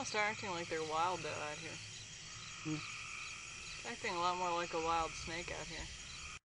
almost acting like they're wild though out here. Hmm. It's acting a lot more like a wild snake out here.